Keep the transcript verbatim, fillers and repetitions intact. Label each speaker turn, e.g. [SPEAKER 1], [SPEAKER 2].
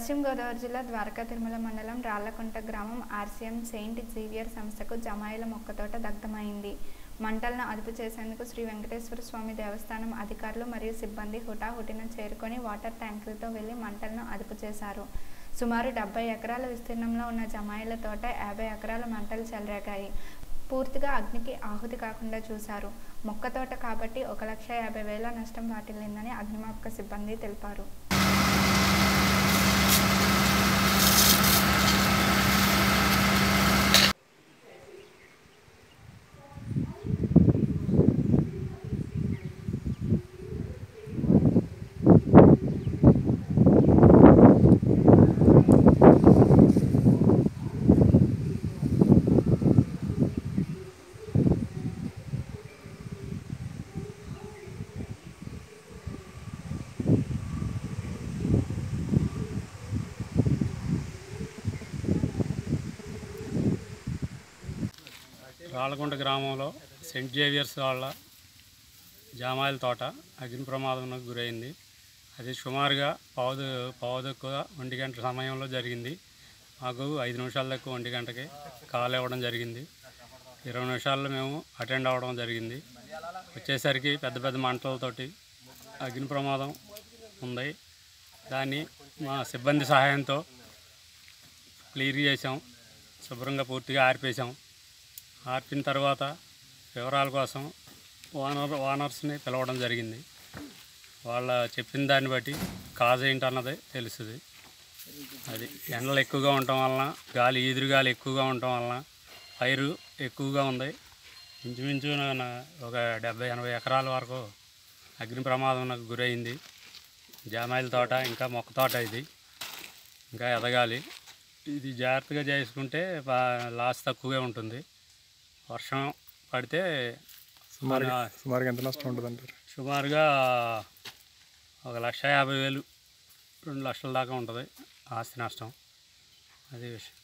[SPEAKER 1] పశ్చిమ గోదావరి జిల్లా ద్వారకా తిరుమల మండలం రాళ్లకుంట గ్రామం ఆర్సీఎం సెయింట్ జేవియర్ సంస్థకు జమాయిల మొక్కతోట దగ్ధమైంది. మంటలను అదుపు చేసేందుకు శ్రీ వెంకటేశ్వర స్వామి దేవస్థానం అధికారులు మరియు సిబ్బంది హుటాహుటిన చేరుకొని వాటర్ ట్యాంకులతో వెళ్లి మంటలను అదుపు చేశారు. సుమారు డెబ్బై ఎకరాల విస్తీర్ణంలో ఉన్న జమాయిల తోట యాభై ఎకరాల మంటలు చెలరేగాయి. పూర్తిగా అగ్నికి ఆహుతి కాకుండా చూశారు. మొక్కతోట కాబట్టి ఒక లక్ష యాభై వేల నష్టం వాటిల్లిందని అగ్నిమాపక సిబ్బంది తెలిపారు.
[SPEAKER 2] రాళ్లకుంట గ్రామంలో సెయింట్ జేవియర్స్ వాళ్ళ జామాయిల తోట అగ్ని ప్రమాదంకు గురైంది. అది సుమారుగా పావుదు పావుదక్కువ ఒంటి గంట సమయంలో జరిగింది. మాకు ఐదు నిమిషాల దాకా ఒంటి గంటకి కాల్ ఇవ్వడం జరిగింది. ఇరవై నిమిషాల్లో మేము అటెండ్ అవ్వడం జరిగింది. వచ్చేసరికి పెద్ద పెద్ద మంటలతోటి అగ్ని ప్రమాదం ఉంది. దాన్ని మా సిబ్బంది సహాయంతో క్లియర్ చేసాం. శుభ్రంగా పూర్తిగా ఆర్పేసాం. ఆర్పిన తర్వాత వివరాల కోసం ఓనర్ ఓనర్స్ని పిలవడం జరిగింది. వాళ్ళ చెప్పిన దాన్ని బట్టి కాజ్ ఏంటన్నది తెలుస్తుంది. అది ఎండలు ఎక్కువగా ఉండటం వలన, గాలి ఈదురు గాలి ఎక్కువగా ఉండటం వలన ఫైరు ఎక్కువగా ఉంది. ఇంచుమించు ఒక డెబ్బై ఎనభై ఎకరాల వరకు అగ్ని ప్రమాదంకు గురైంది. జామాయిల తోట ఇంకా మొక్క తోట ఇది ఇంకా ఎదగాలి. ఇది జాగ్రత్తగా చేసుకుంటే లాస్ తక్కువగా ఉంటుంది. వర్షం పడితే
[SPEAKER 3] సుమారుగా సుమారుగా ఎంత నష్టం ఉంటుంది అంటారు?
[SPEAKER 2] సుమారుగా ఒక లక్ష యాభై వేలు రెండు లక్షల దాకా ఉంటుంది ఆస్తి నష్టం. అదే విషయం.